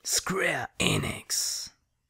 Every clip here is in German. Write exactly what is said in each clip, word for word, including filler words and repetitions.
Square Enix.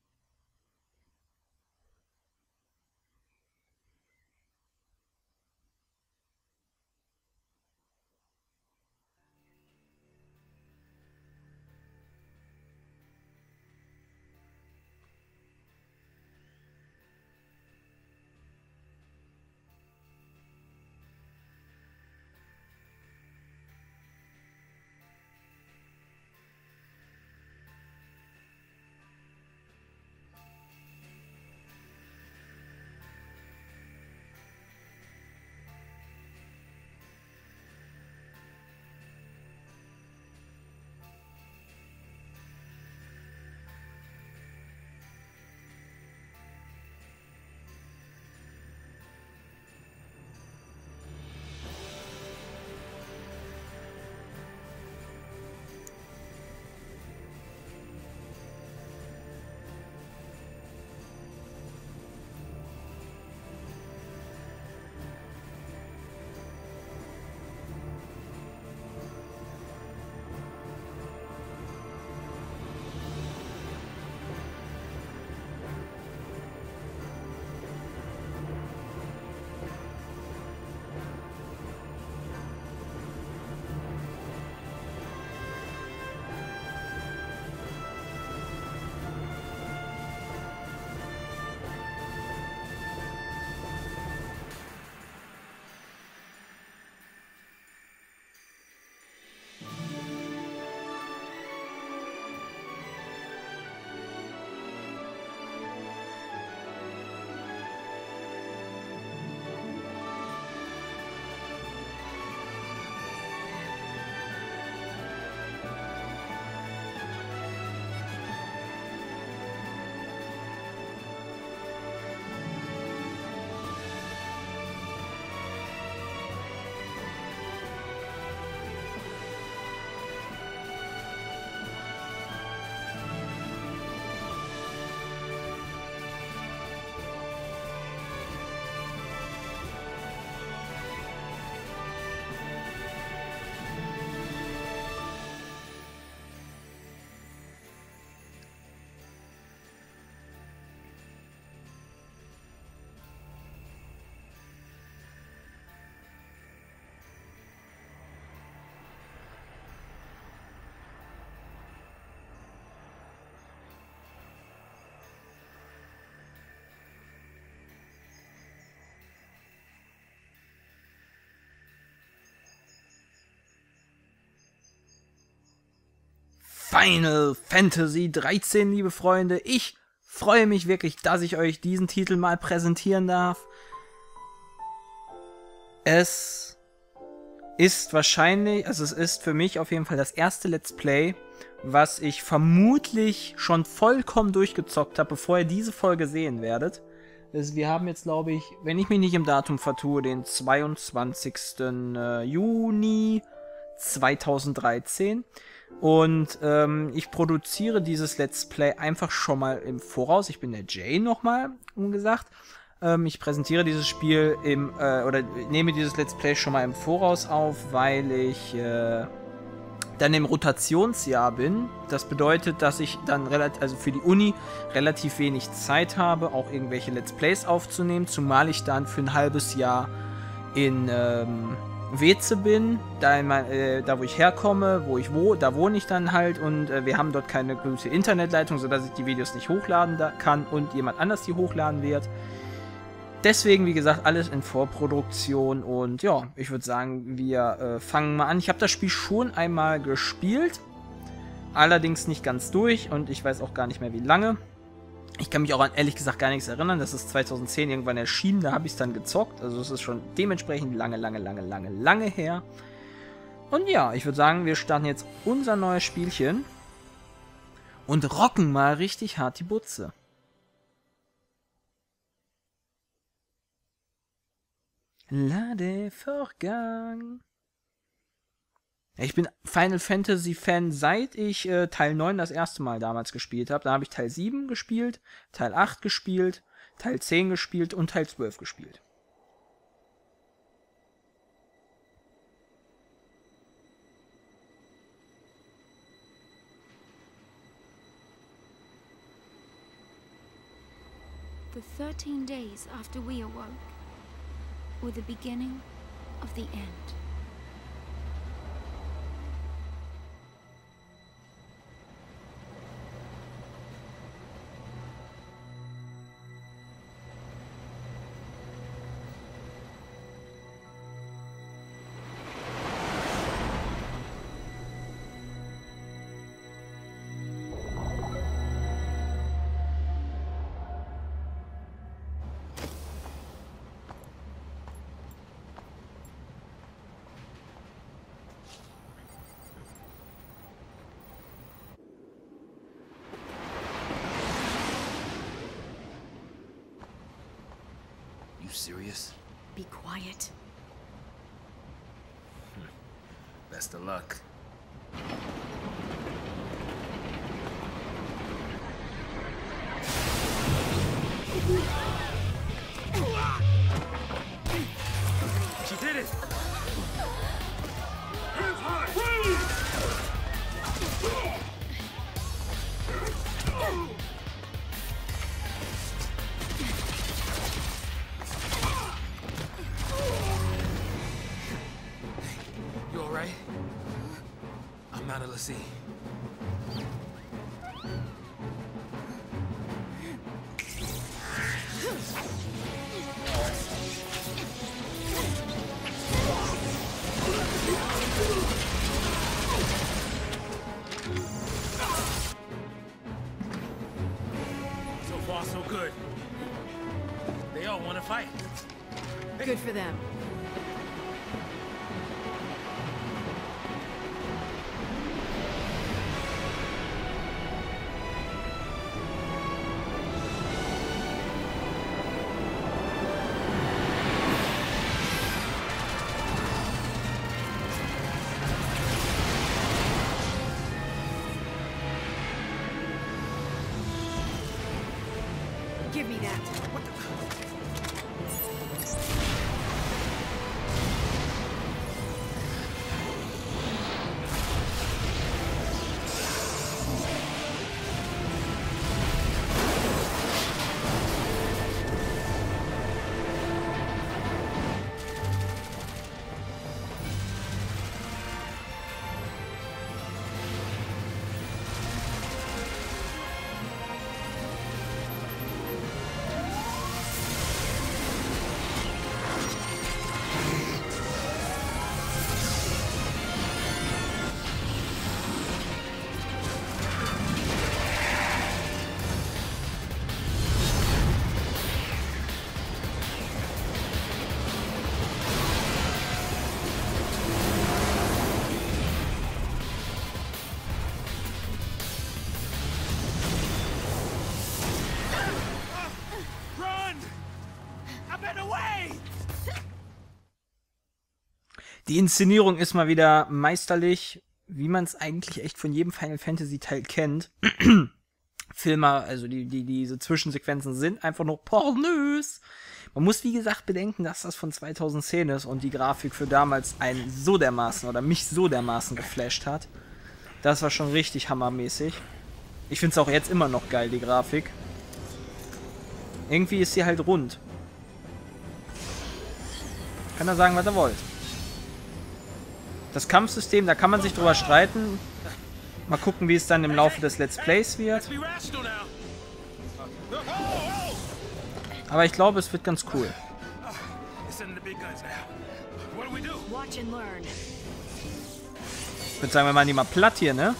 Final Fantasy dreizehn, liebe Freunde. Ich freue mich wirklich, dass ich euch diesen Titel mal präsentieren darf. Es ist wahrscheinlich, also es ist für mich auf jeden Fall das erste Let's Play, was ich vermutlich schon vollkommen durchgezockt habe, bevor ihr diese Folge sehen werdet. Also wir haben jetzt, glaube ich, wenn ich mich nicht im Datum vertue, den zweiundzwanzigsten Juni zweitausenddreizehn. Und ähm, ich produziere dieses Let's Play einfach schon mal im Voraus. Ich bin der Jay nochmal, umgesagt. Ähm, ich präsentiere dieses Spiel im, äh, oder nehme dieses Let's Play schon mal im Voraus auf, weil ich äh, dann im Rotationsjahr bin. Das bedeutet, dass ich dann relativ, also für die Uni relativ wenig Zeit habe, auch irgendwelche Let's Plays aufzunehmen, zumal ich dann für ein halbes Jahr in ähm, Weze bin, da, in mein, äh, da wo ich herkomme, wo ich wo, da wohne ich dann halt und äh, wir haben dort keine gute Internetleitung, sodass ich die Videos nicht hochladen da kann und jemand anders die hochladen wird. Deswegen, wie gesagt, alles in Vorproduktion und ja, ich würde sagen, wir äh, fangen mal an. Ich habe das Spiel schon einmal gespielt, allerdings nicht ganz durch und ich weiß auch gar nicht mehr wie lange. Ich kann mich auch an, ehrlich gesagt, gar nichts erinnern. Das ist zweitausendzehn irgendwann erschienen, da habe ich es dann gezockt. Also es ist schon dementsprechend lange, lange, lange, lange, lange her. Und ja, ich würde sagen, wir starten jetzt unser neues Spielchen und rocken mal richtig hart die Butze. Ladevorgang. Ich bin Final Fantasy Fan, seit ich äh, Teil neun das erste Mal damals gespielt habe. Da habe ich Teil sieben gespielt, Teil acht gespielt, Teil zehn gespielt und Teil zwölf gespielt. the thirteen days after we awoke were the beginning of the end. You serious? Be quiet. Best of luck. She did it! Hands high! You alright? I'm not a Lassie. So far, so good. They all want to fight. Good for them. Give me that. What the? Die Inszenierung ist mal wieder meisterlich, wie man es eigentlich echt von jedem Final Fantasy Teil kennt. Filme, also die, die, diese Zwischensequenzen sind einfach noch pornös. Man muss wie gesagt bedenken, dass das von zweitausendzehn ist und die Grafik für damals einen so dermaßen oder mich so dermaßen geflasht hat. Das war schon richtig hammermäßig. Ich finde es auch jetzt immer noch geil, die Grafik. Irgendwie ist sie halt rund. Kann er sagen, was er wollt. Das Kampfsystem, da kann man sich drüber streiten. Mal gucken, wie es dann im Laufe des Let's Plays wird. Aber ich glaube, es wird ganz cool. Ich würde sagen, wir machen die mal platt hier, ne?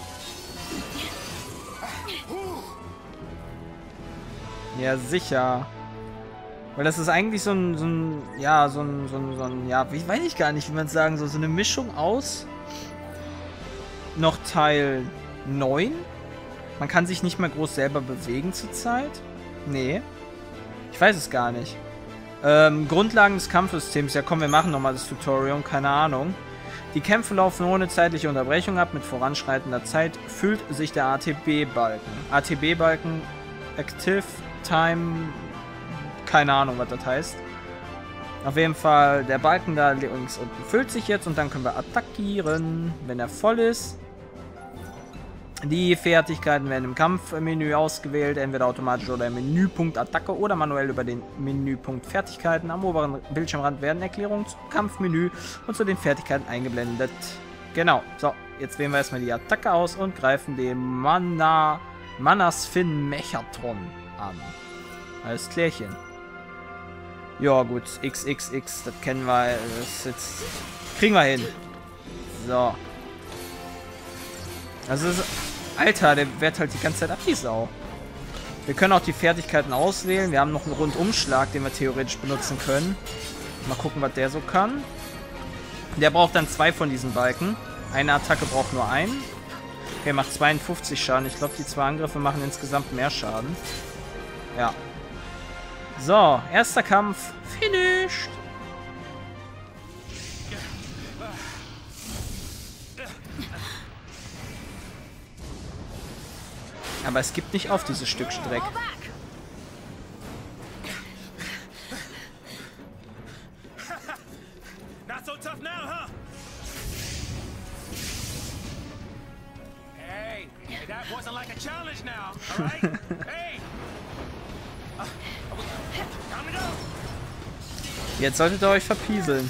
Ja, sicher. Weil das ist eigentlich so ein, so ein ja, so ein, so ein, so ein, ja, ich weiß ich gar nicht, wie man es sagen soll, so eine Mischung aus noch Teil neun. Man kann sich nicht mehr groß selber bewegen zurzeit. Nee. Ich weiß es gar nicht. Ähm, Grundlagen des Kampfsystems. Ja komm, wir machen nochmal das Tutorial, keine Ahnung. Die Kämpfe laufen ohne zeitliche Unterbrechung ab. Mit voranschreitender Zeit füllt sich der A T B-Balken. A T B-Balken, Active Time, keine Ahnung, was das heißt. Auf jeden Fall, der Balken da links unten füllt sich jetzt und dann können wir attackieren. Wenn er voll ist, Die Fertigkeiten werden im Kampfmenü ausgewählt, entweder automatisch oder im Menüpunkt Attacke oder manuell über den Menüpunkt Fertigkeiten. Am oberen Bildschirmrand werden Erklärungen zum Kampfmenü und zu den Fertigkeiten eingeblendet. Genau, so, jetzt wählen wir erstmal die Attacke aus und greifen den Mana, Manasfin Mechatron an. Alles klärchen. Ja gut, X X X, das kennen wir, das jetzt kriegen wir hin. So. Also, ist, Alter, der wehrt halt die ganze Zeit ab, die Sau. Wir können auch die Fertigkeiten auswählen. Wir haben noch einen Rundumschlag, den wir theoretisch benutzen können. Mal gucken, was der so kann. Der braucht dann zwei von diesen Balken. Eine Attacke braucht nur einen. Okay, macht zweiundfünfzig Schaden. Ich glaube, die zwei Angriffe machen insgesamt mehr Schaden. Ja. So, erster Kampf. Finished. Aber es gibt nicht auf dieses Stück Streck. Not so tough now, huh? Hey, that wasn't like a challenge now, all right? Hey. Uh, calm it down. Jetzt solltet ihr euch verpieseln.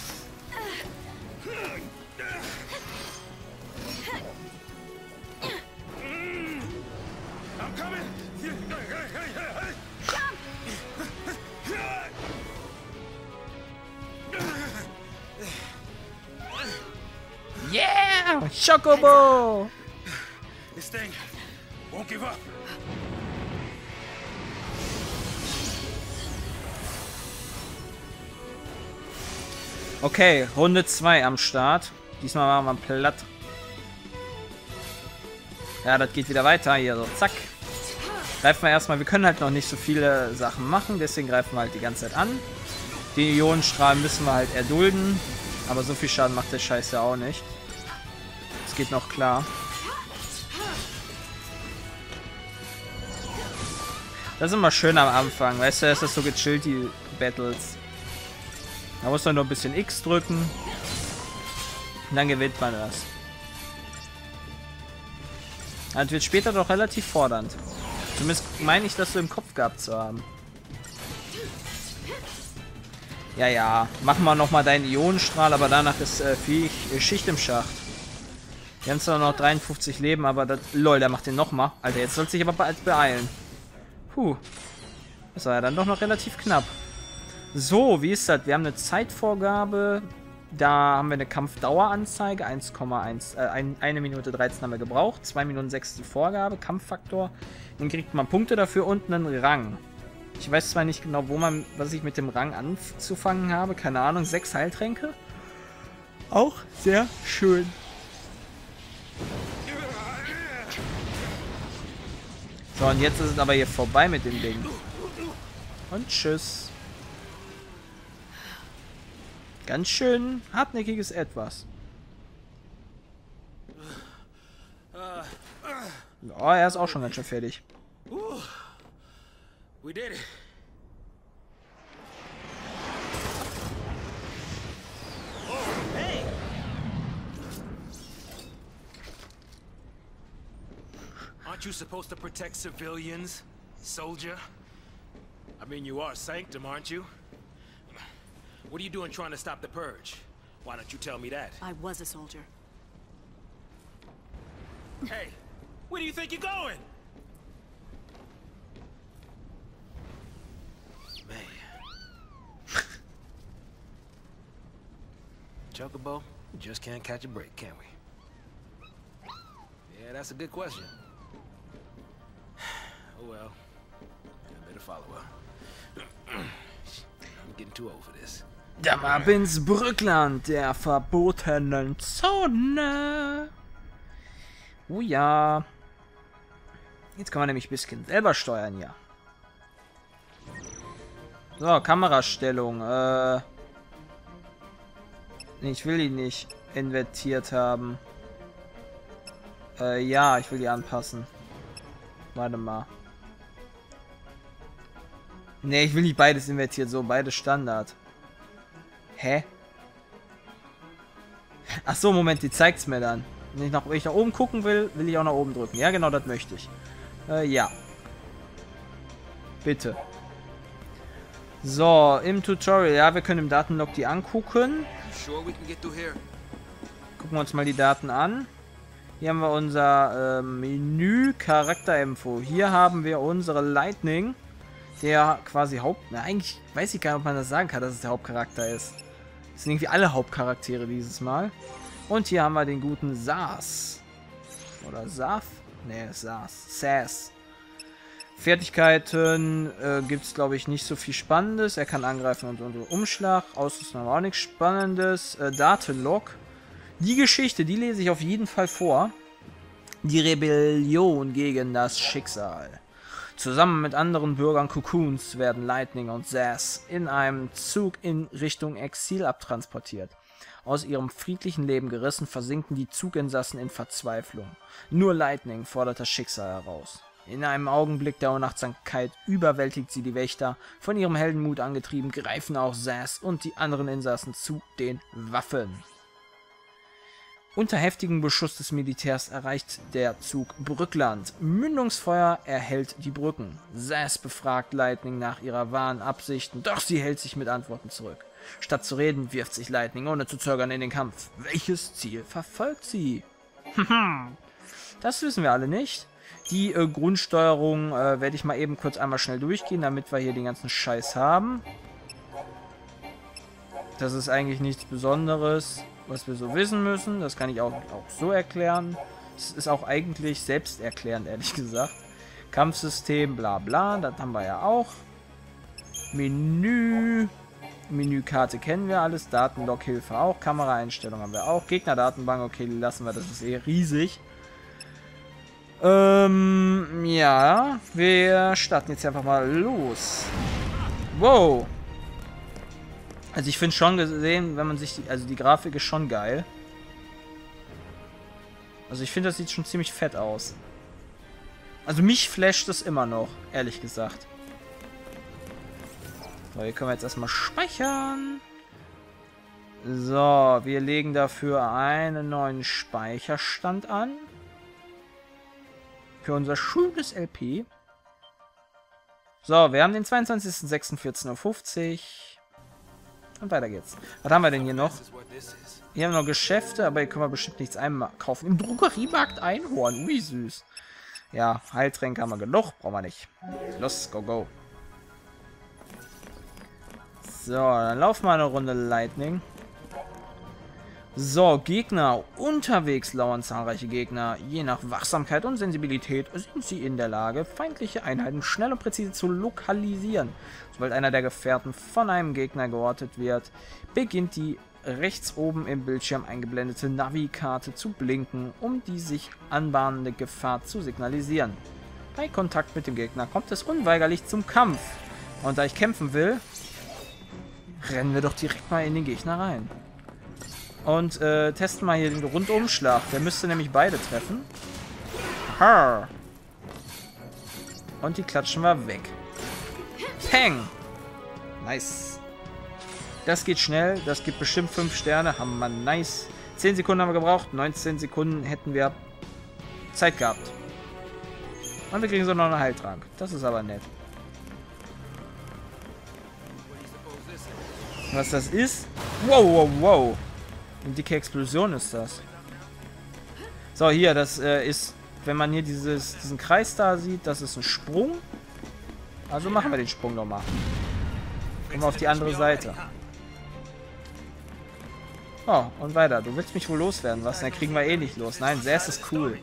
Yeah! Chocobo! This thing won't give up. Okay, Runde zwei am Start. Diesmal machen wir platt. Ja, das geht wieder weiter. Hier so, zack. Greifen wir erstmal. Wir können halt noch nicht so viele Sachen machen, deswegen greifen wir halt die ganze Zeit an. Die Ionenstrahlen müssen wir halt erdulden. Aber so viel Schaden macht der Scheiß ja auch nicht. Das geht noch klar. Das ist immer schön am Anfang. Weißt du, ist das so gechillt, die Battles. Da muss man nur ein bisschen X drücken. Und dann gewinnt man das. Das wird später doch relativ fordernd. Zumindest meine ich, das so im Kopf gehabt zu haben. Ja, ja. Machen wir nochmal deinen Ionenstrahl, aber danach ist äh, viel Schicht im Schacht. Wir haben zwar noch dreiundfünfzig Leben, aber das... Lol, der macht den nochmal. Alter, jetzt soll sich aber bald beeilen. Puh. Das war ja dann doch noch relativ knapp. So, wie ist das? Wir haben eine Zeitvorgabe. Da haben wir eine Kampfdaueranzeige. eins Komma eins. Äh, eine Minute dreizehn haben wir gebraucht. zwei Minuten sechs ist die Vorgabe. Kampffaktor. Dann kriegt man Punkte dafür und einen Rang. Ich weiß zwar nicht genau, wo man, was ich mit dem Rang anzufangen habe. Keine Ahnung. Sechs Heiltränke. Auch sehr schön. So, und jetzt ist es aber hier vorbei mit dem Ding. Und tschüss. Ganz schön hartnäckiges Etwas. Oh, er ist auch schon ganz schön fertig. We did it. Oh, hey. Aren't you supposed to protect civilians, soldier? I mean, you are Sanctum, aren't you? What are you doing trying to stop the purge? Why don't you tell me that? I was a soldier. Hey, where do you think you're going? Man. Chocobo, we just can't catch a break, can we? Yeah, that's a good question. Oh well. I better follow her. I'm getting too old for this. Der Mabinsbrückland der verbotenen Zone. Oh ja. Jetzt kann man nämlich ein bisschen selber steuern, ja. So, Kamerastellung. Äh, ich will die nicht invertiert haben. Äh, ja, ich will die anpassen. Warte mal. Ne, ich will nicht beides invertiert, so beides Standard. Hä? Ach so, Moment, die zeigt's mir dann. Wenn ich, nach, wenn ich nach oben gucken will, will ich auch nach oben drücken. Ja, genau, das möchte ich. Äh, ja. Bitte. So, im Tutorial. Ja, wir können im Datenlog die angucken. Gucken wir uns mal die Daten an. Hier haben wir unser äh, Menü Charakterinfo. Hier haben wir unsere Lightning, der quasi Haupt... Na, eigentlich weiß ich gar nicht, ob man das sagen kann, dass es der Hauptcharakter ist. Das sind irgendwie alle Hauptcharaktere dieses Mal. Und hier haben wir den guten Sas. Oder Saf? Ne, Sas. Sas. Fertigkeiten äh, gibt es, glaube ich, nicht so viel Spannendes. Er kann angreifen und, und Umschlag. Ausrüstung haben wir auch nichts Spannendes. Äh, Datenlog. Die Geschichte, die lese ich auf jeden Fall vor. Die Rebellion gegen das Schicksal. Zusammen mit anderen Bürgern Cocoons werden Lightning und Sas in einem Zug in Richtung Exil abtransportiert. Aus ihrem friedlichen Leben gerissen, versinken die Zuginsassen in Verzweiflung. Nur Lightning fordert das Schicksal heraus. In einem Augenblick der Unachtsamkeit überwältigt sie die Wächter. Von ihrem Heldenmut angetrieben, greifen auch Sas und die anderen Insassen zu den Waffen. Unter heftigem Beschuss des Militärs erreicht der Zug Brückland. Mündungsfeuer erhält die Brücken. Sas befragt Lightning nach ihrer wahren Absichten, doch sie hält sich mit Antworten zurück. Statt zu reden, wirft sich Lightning ohne zu zögern in den Kampf. Welches Ziel verfolgt sie? Das wissen wir alle nicht. Die äh, Grundsteuerung äh, werde ich mal eben kurz einmal schnell durchgehen, damit wir hier den ganzen Scheiß haben. Das ist eigentlich nichts Besonderes, was wir so wissen müssen. Das kann ich auch, auch so erklären. Es ist auch eigentlich selbsterklärend, ehrlich gesagt. Kampfsystem, bla bla, das haben wir ja auch. Menü. Menükarte kennen wir alles. Datenlog-Hilfe auch. Kameraeinstellungen haben wir auch. Gegnerdatenbank, okay, die lassen wir, das ist eh riesig. Ähm, ja. Wir starten jetzt einfach mal los. Wow. Also ich finde schon gesehen, wenn man sich die, also die Grafik ist schon geil. Also ich finde, das sieht schon ziemlich fett aus. Also mich flasht es immer noch, ehrlich gesagt. So, hier können wir jetzt erstmal speichern. So, wir legen dafür einen neuen Speicherstand an. Für unser schönes L P. So, wir haben den zweiundzwanzigsten sechsten vierzehn Uhr fünfzig. Und weiter geht's. Was haben wir denn hier noch? Hier haben wir noch Geschäfte, aber hier können wir bestimmt nichts einkaufen. Im Drogeriemarkt Einhorn. Ui, süß. Ja, Heiltränke haben wir genug. Brauchen wir nicht. Los, go, go. So, dann laufen wir eine Runde Lightning. So, Gegner. Unterwegs lauern zahlreiche Gegner. Je nach Wachsamkeit und Sensibilität sind sie in der Lage, feindliche Einheiten schnell und präzise zu lokalisieren. Sobald einer der Gefährten von einem Gegner geortet wird, beginnt die rechts oben im Bildschirm eingeblendete Navi-Karte zu blinken, um die sich anbahnende Gefahr zu signalisieren. Bei Kontakt mit dem Gegner kommt es unweigerlich zum Kampf. Und da ich kämpfen will, rennen wir doch direkt mal in den Gegner rein. Und äh, testen mal hier den Rundumschlag. Der müsste nämlich beide treffen. Aha. Und die klatschen wir weg. Peng! Nice. Das geht schnell. Das gibt bestimmt fünf Sterne. Hammer, nice. zehn Sekunden haben wir gebraucht. neunzehn Sekunden hätten wir Zeit gehabt. Und wir kriegen so noch einen Heiltrank. Das ist aber nett. Was das ist? Wow, wow, wow. Eine dicke Explosion ist das. So, hier, das äh, ist, wenn man hier dieses, diesen Kreis da sieht, das ist ein Sprung. Also machen wir den Sprung nochmal. Kommen wir auf die andere Seite. Oh, und weiter. Du willst mich wohl loswerden, was? Dann kriegen wir eh nicht los. Nein, Sas ist cool.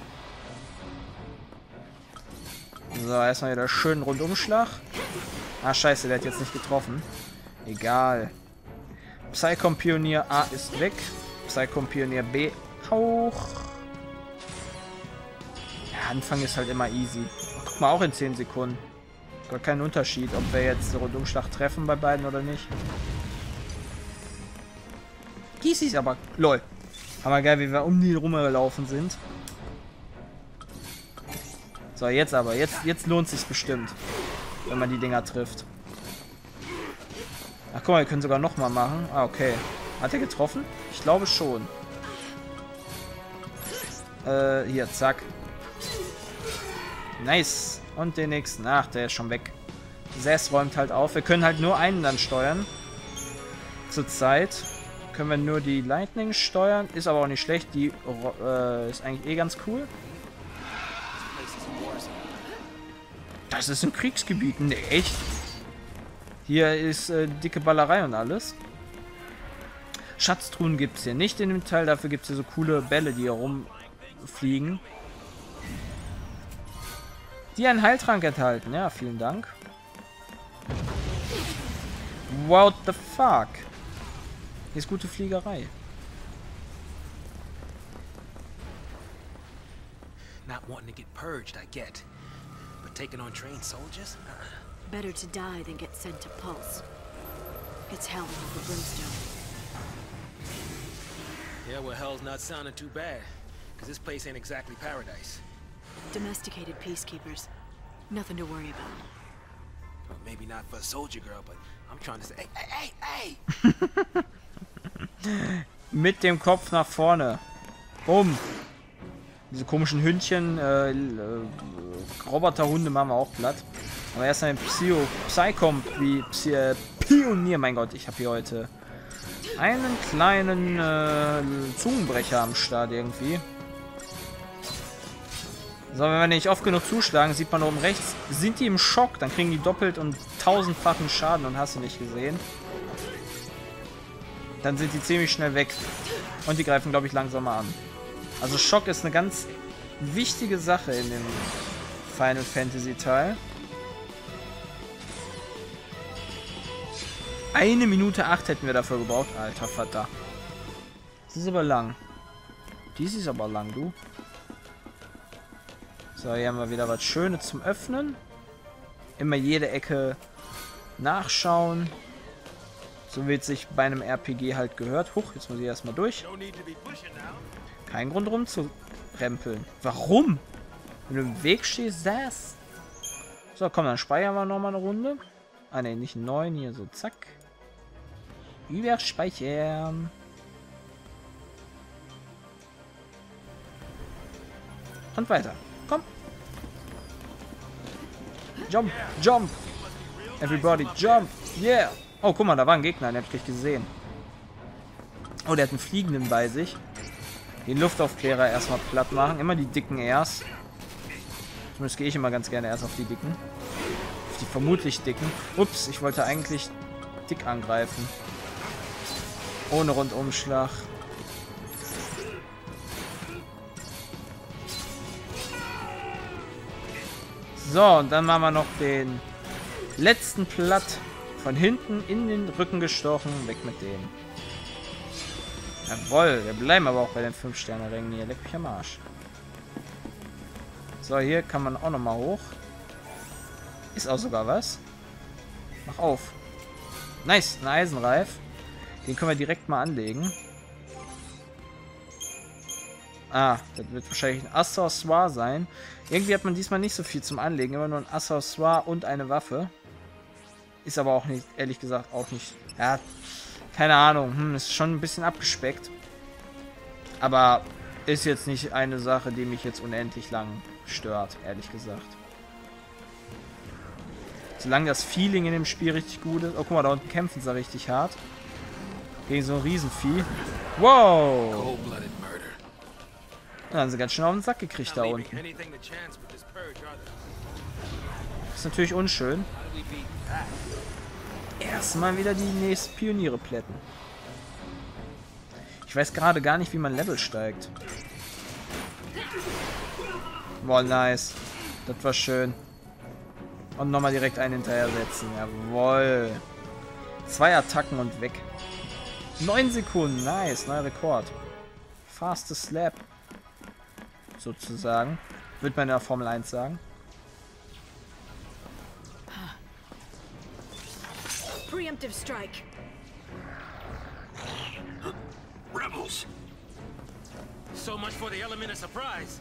So, erstmal wieder schön Rundumschlag. Ah, scheiße, der hat jetzt nicht getroffen. Egal. Psychom-Pionier A ist weg. Psychom-Pionier B auch. Ja, Anfang ist halt immer easy. Guck mal, auch in zehn Sekunden. Gar kein Unterschied, ob wir jetzt den Rundumschlag treffen bei beiden oder nicht. Dies ist aber... Lol. Aber geil, wie wir um die rumgelaufen sind. So, jetzt aber. Jetzt, jetzt lohnt es sich bestimmt. Wenn man die Dinger trifft. Ach, guck mal, wir können sogar nochmal machen. Ah, okay. Hat er getroffen? Ich glaube schon. Äh, hier, zack. Nice. Und den nächsten. Ach, der ist schon weg. Zess räumt halt auf. Wir können halt nur einen dann steuern. Zurzeit können wir nur die Lightning steuern. Ist aber auch nicht schlecht. Die äh, ist eigentlich eh ganz cool. Das ist ein Kriegsgebiet. Ne, echt? Hier ist äh, dicke Ballerei und alles. Schatztruhen gibt es hier nicht in dem Teil. Dafür gibt es hier so coole Bälle, die hier rumfliegen. Die einen Heiltrank enthalten. Ja, vielen Dank. What the fuck? Hier ist gute Fliegerei. Not wanting to get purged, I get. But taking on trained soldiers? Uh-uh. Better to die than get sent to Pulse. It's hell for Brimstone. Yeah, well, hell's not sounding too bad. Because this place ain't exactly paradise. Domesticated peacekeepers. Nothing to worry about. Well, maybe not for a soldier girl, but I'm trying to say, hey, hey, hey! Mit dem Kopf nach vorne. Bumm. Diese komischen Hündchen, äh, äh, Roboterhunde machen wir auch platt. Aber erst ein Psyo, Psycom, wie Psy, äh, Pionier. Mein Gott, ich habe hier heute einen kleinen äh, Zungenbrecher am Start irgendwie. So, wenn wir nicht oft genug zuschlagen, sieht man oben rechts, sind die im Schock, dann kriegen die doppelt und tausendfachen Schaden und hast du nicht gesehen. Dann sind die ziemlich schnell weg. Und die greifen, glaube ich, langsamer an. Also Schock ist eine ganz wichtige Sache in dem Final Fantasy Teil. Eine Minute acht hätten wir dafür gebraucht. Alter Vater. Das ist aber lang. Dies ist aber lang, du. So, hier haben wir wieder was Schönes zum Öffnen. Immer jede Ecke nachschauen. So wie es sich bei einem R P G halt gehört. Huch, jetzt muss ich erstmal durch. Kein Grund rumzurempeln. Warum? Wenn du im Weg stehst, das. So, komm, dann speichern wir nochmal eine Runde. Ah, ne, nicht neun hier, so zack. Überspeichern. Und weiter. Komm. Jump, jump. Everybody, jump. Yeah. Oh, guck mal, da war ein Gegner, den hab ich gesehen. Oh, der hat einen Fliegenden bei sich. Den Luftaufklärer erstmal platt machen. Immer die Dicken erst. Zumindest gehe ich immer ganz gerne erst auf die Dicken. Auf die vermutlich Dicken. Ups, ich wollte eigentlich dick angreifen. Ohne Rundumschlag. So, und dann machen wir noch den letzten platt. Von hinten in den Rücken gestochen. Weg mit dem. Jawohl, wir bleiben aber auch bei den fünf Sterne Ringen hier. Leck mich am Arsch. So, hier kann man auch nochmal hoch. Ist auch sogar was. Mach auf. Nice, ein Eisenreif. Den können wir direkt mal anlegen. Ah, das wird wahrscheinlich ein Accessoire sein. Irgendwie hat man diesmal nicht so viel zum Anlegen. Immer nur ein Accessoire und eine Waffe. Ist aber auch nicht, ehrlich gesagt, auch nicht... Ja, keine Ahnung. Hm, ist schon ein bisschen abgespeckt. Aber ist jetzt nicht eine Sache, die mich jetzt unendlich lang stört, ehrlich gesagt. Solange das Feeling in dem Spiel richtig gut ist... Oh, guck mal, da unten kämpfen sie richtig hart. Gegen so ein Riesenvieh. Wow! Dann haben sie ganz schön auf den Sack gekriegt da unten. Ist natürlich unschön. Erstmal wieder die nächsten Pioniere plätten. Ich weiß gerade gar nicht, wie man Level steigt. Boah, nice. Das war schön. Und nochmal direkt einen hinterher setzen. Jawohl. Zwei Attacken und weg. Neun Sekunden. Nice. Neuer Rekord. Fastest Slap. Sozusagen. Würde man in der Formel eins sagen. Preemptive strike. Rebels. So much for the element of surprise.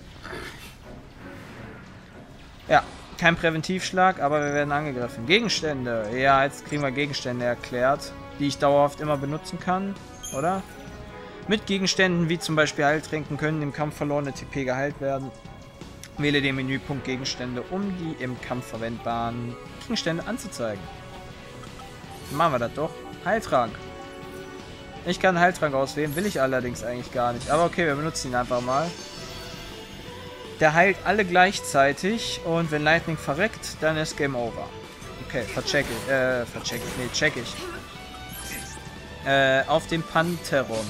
Ja, kein Präventivschlag, aber wir werden angegriffen. Gegenstände. Ja, jetzt kriegen wir Gegenstände erklärt, die ich dauerhaft immer benutzen kann, oder? Mit Gegenständen wie zum Beispiel Heiltränken können im Kampf verlorene T P geheilt werden. Wähle den Menüpunkt Gegenstände, um die im Kampf verwendbaren Gegenstände anzuzeigen. Machen wir das doch. Heiltrank. Ich kann Heiltrank auswählen, will ich allerdings eigentlich gar nicht. Aber okay, wir benutzen ihn einfach mal. Der heilt alle gleichzeitig und wenn Lightning verreckt, dann ist Game Over. Okay, vercheck ich. Äh, vercheck ich. Nee, check ich. Äh, auf dem Pantheron.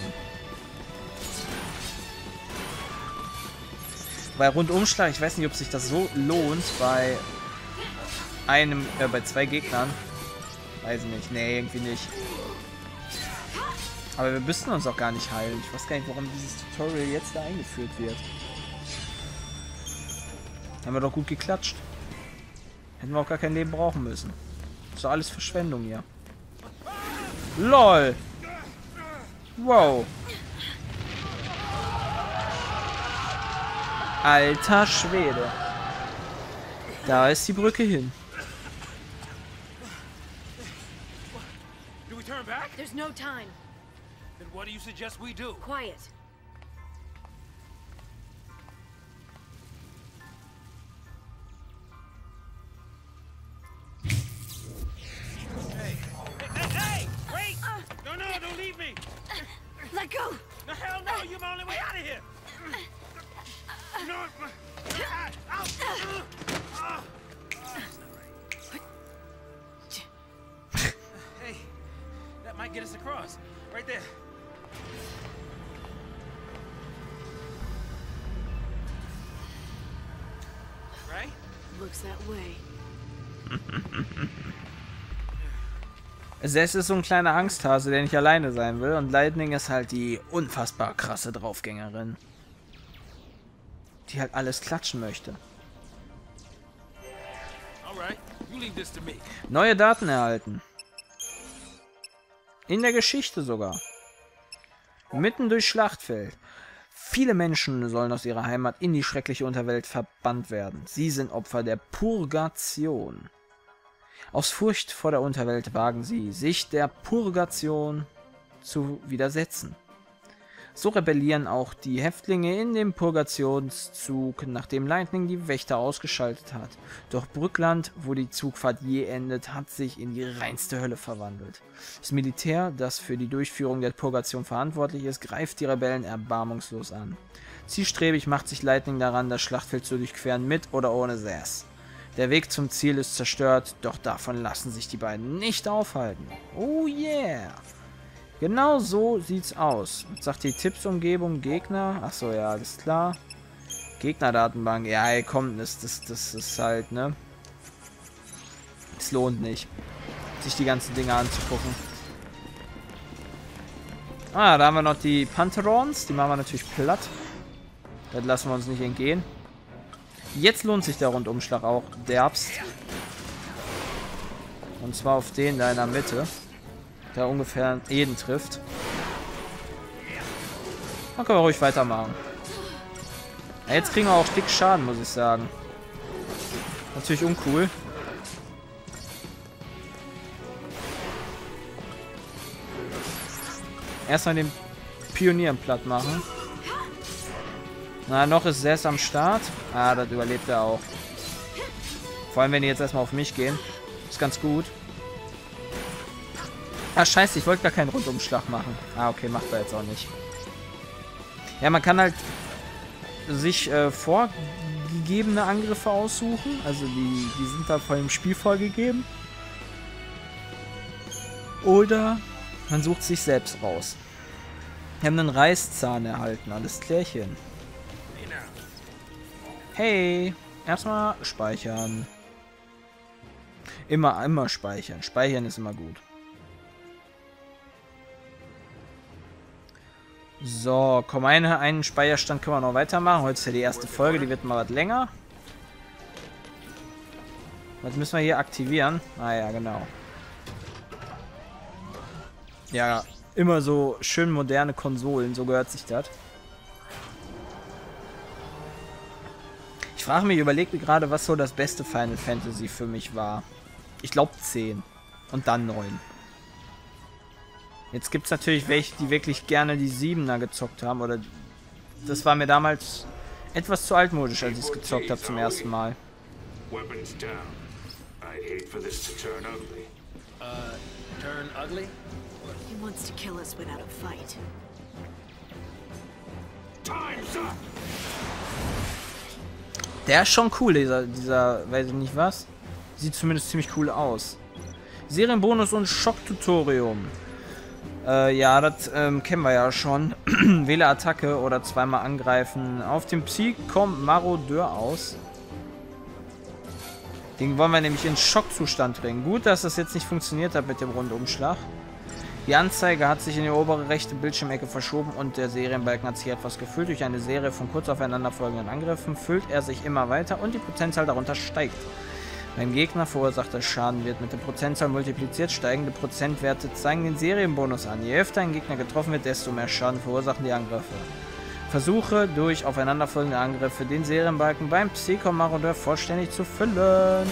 Bei Rundumschlag, ich weiß nicht, ob sich das so lohnt bei einem, äh, bei zwei Gegnern. Weiß ich nicht. Nee, irgendwie nicht. Aber wir müssen uns auch gar nicht heilen. Ich weiß gar nicht, warum dieses Tutorial jetzt da eingeführt wird. Haben wir doch gut geklatscht. Hätten wir auch gar kein Leben brauchen müssen. Das ist doch alles Verschwendung hier. LOL! Wow! Alter Schwede. Da ist die Brücke hin. Do we turn back? There's no time. Then what do you suggest we do? Quiet. Hey, hey, hey! Wait! No, no, don't leave me! Let go. No, hell no! You're my only way out of here! No, ah, ow, ah, ah. Hey, that might get us across. Right there. Right? Looks that way. Zess ist so ein kleiner Angsthase, der nicht alleine sein will. Und Lightning ist halt die unfassbar krasse Draufgängerin. Die halt alles klatschen möchte. Alright, you leave this to me. Neue Daten erhalten. In der Geschichte sogar. Mitten durchs Schlachtfeld. Viele Menschen sollen aus ihrer Heimat in die schreckliche Unterwelt verbannt werden. Sie sind Opfer der Purgation. Aus Furcht vor der Unterwelt wagen sie, sich der Purgation zu widersetzen. So rebellieren auch die Häftlinge in dem Purgationszug, nachdem Lightning die Wächter ausgeschaltet hat. Doch Brückland, wo die Zugfahrt je endet, hat sich in die reinste Hölle verwandelt. Das Militär, das für die Durchführung der Purgation verantwortlich ist, greift die Rebellen erbarmungslos an. Zielstrebig macht sich Lightning daran, das Schlachtfeld zu durchqueren, mit oder ohne Zess. Der Weg zum Ziel ist zerstört, doch davon lassen sich die beiden nicht aufhalten. Oh yeah! Genau so sieht's aus. Was sagt die Tippsumgebung? Gegner? Achso, ja, alles klar. Gegnerdatenbank. Ja, ey, komm, das, das, das ist halt, ne? Es lohnt nicht, sich die ganzen Dinge anzugucken. Ah, da haben wir noch die Pantherons. Die machen wir natürlich platt. Das lassen wir uns nicht entgehen. Jetzt lohnt sich der Rundumschlag auch derbst. Und zwar auf den da in der Mitte. Der ungefähr jeden trifft. Dann können wir ruhig weitermachen. Ja, jetzt kriegen wir auch dick Schaden, muss ich sagen. Natürlich uncool. Erstmal den Pionieren platt machen. Na, noch ist Zess am Start. Ah, das überlebt er auch. Vor allem, wenn die jetzt erstmal auf mich gehen. Ist ganz gut. Ah, scheiße, ich wollte gar keinen Rundumschlag machen. Ah, okay, macht er jetzt auch nicht. Ja, man kann halt sich äh, vorgegebene Angriffe aussuchen. Also die, die sind da vor dem Spiel vorgegeben. Oder man sucht sich selbst raus. Wir haben einen Reißzahn erhalten, alles klärchen. Hey, erstmal speichern. Immer, immer speichern. Speichern ist immer gut. So, komm, eine, einen Speicherstand können wir noch weitermachen. Heute ist ja die erste Folge, die wird mal was länger. Was müssen wir hier aktivieren? Ah ja, genau. Ja, immer so schön moderne Konsolen, so gehört sich das. Ich frage mich, überlege mir gerade, was so das beste Final Fantasy für mich war. Ich glaube zehn. Und dann neun. Jetzt gibt es natürlich welche, die wirklich gerne die Siebener gezockt haben. Oder das war mir damals etwas zu altmodisch, als ich es gezockt habe zum ersten Mal. Weapons down. I'd hate for this to turn ugly. Uh, turn ugly? He wants to kill us without a fight. Time's up! Der ist schon cool, dieser, dieser, weiß ich nicht was. Sieht zumindest ziemlich cool aus. Serienbonus und Schocktutorium. Äh, ja, das ähm, kennen wir ja schon. Wähle Attacke oder zweimal angreifen. Auf dem Psy kommt Marodeur aus. Den wollen wir nämlich in Schockzustand bringen. Gut, dass das jetzt nicht funktioniert hat mit dem Rundumschlag. Die Anzeige hat sich in die obere rechte Bildschirmecke verschoben und der Serienbalken hat sich etwas gefüllt. Durch eine Serie von kurz aufeinanderfolgenden Angriffen füllt er sich immer weiter und die Prozentzahl darunter steigt. Beim Gegner verursachter Schaden wird mit der Prozentzahl multipliziert. Steigende Prozentwerte zeigen den Serienbonus an. Je öfter ein Gegner getroffen wird, desto mehr Schaden verursachen die Angriffe. Versuche durch aufeinanderfolgende Angriffe den Serienbalken beim Psychom Marodeur vollständig zu füllen.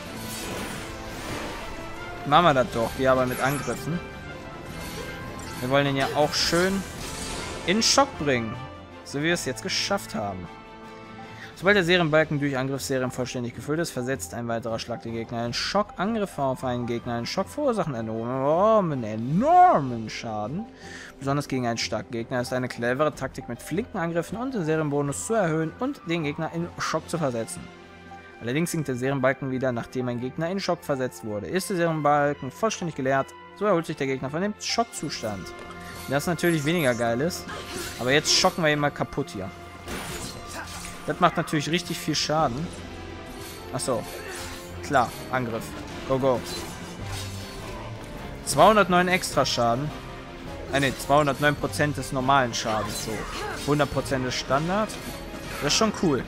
Machen wir das doch, hier aber mit Angriffen. Wir wollen ihn ja auch schön in Schock bringen, so wie wir es jetzt geschafft haben. Sobald der Serienbalken durch Angriffsserien vollständig gefüllt ist, versetzt ein weiterer Schlag den Gegner in Schock. Angriffe auf einen Gegner in Schock verursachen enormen, enormen Schaden. Besonders gegen einen starken Gegner ist eine clevere Taktik, mit flinken Angriffen und den Serienbonus zu erhöhen und den Gegner in Schock zu versetzen. Allerdings sinkt der Serienbalken wieder, nachdem ein Gegner in Schock versetzt wurde. Ist der Serienbalken vollständig geleert, so erholt sich der Gegner von dem Schockzustand. Das natürlich weniger geil ist, aber jetzt schocken wir ihn mal kaputt hier. Das macht natürlich richtig viel Schaden. Achso. Klar, Angriff. Go, go. zweihundertneun extra Schaden. Äh, ne, zweihundertneun Prozent des normalen Schadens. So. hundert Prozent des Standard. Das ist schon cool.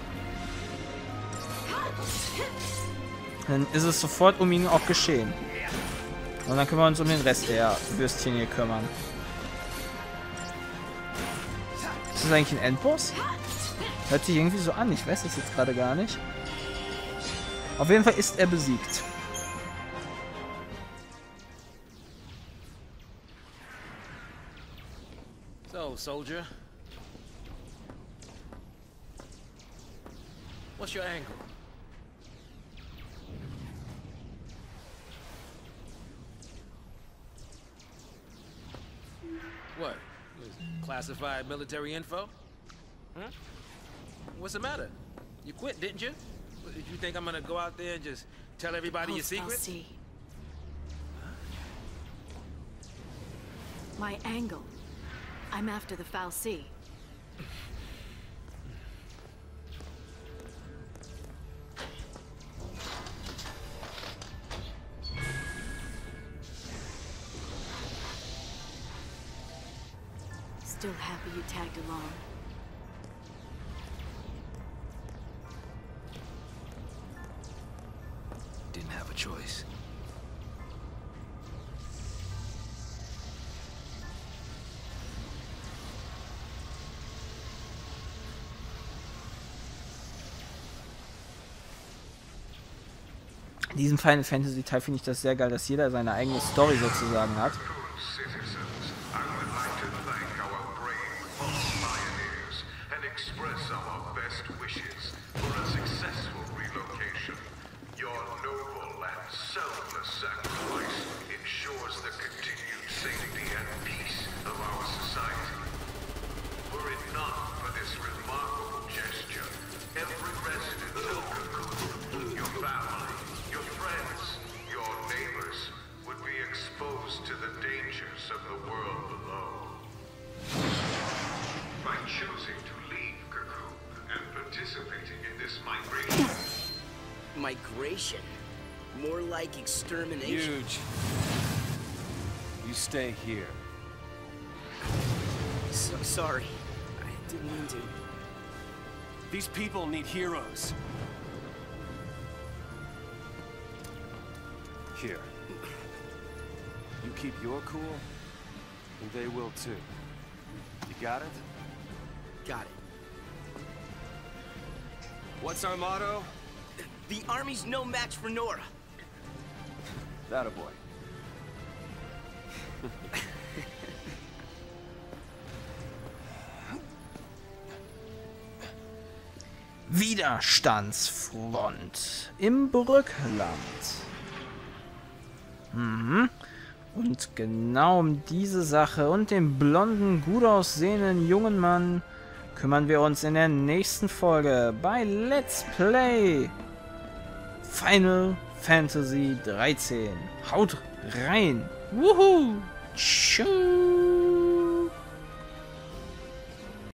Dann ist es sofort um ihn auch geschehen. Und dann können wir uns um den Rest der Würstchen hier kümmern. Ist das eigentlich ein Endboss? Hört sich irgendwie so an. Ich weiß es jetzt gerade gar nicht. Auf jeden Fall ist er besiegt. So, soldier. What's your angle? What? Classified military info? Huh? What's the matter? You quit, didn't you? Did you think I'm gonna go out there and just tell everybody your secrets? My angle. I'm after the fal'Cie. Still happy you tagged along. Didn't have a choice. In diesem Final Fantasy Teil finde ich das sehr geil, dass jeder seine eigene Story sozusagen hat. Migration. More like extermination. Huge. You stay here. So sorry. I didn't mean to. These people need heroes. Here. You keep your cool, and they will too. You got it? Got it. What's our motto? The army's no match for Nora. That a boy. Widerstandsfront im Brückland. Mhm. Und genau um diese Sache und den blonden, gut aussehenden jungen Mann kümmern wir uns in der nächsten Folge bei Let's Play Final Fantasy dreizehn. Haut rein! Wuhu! Tschüss!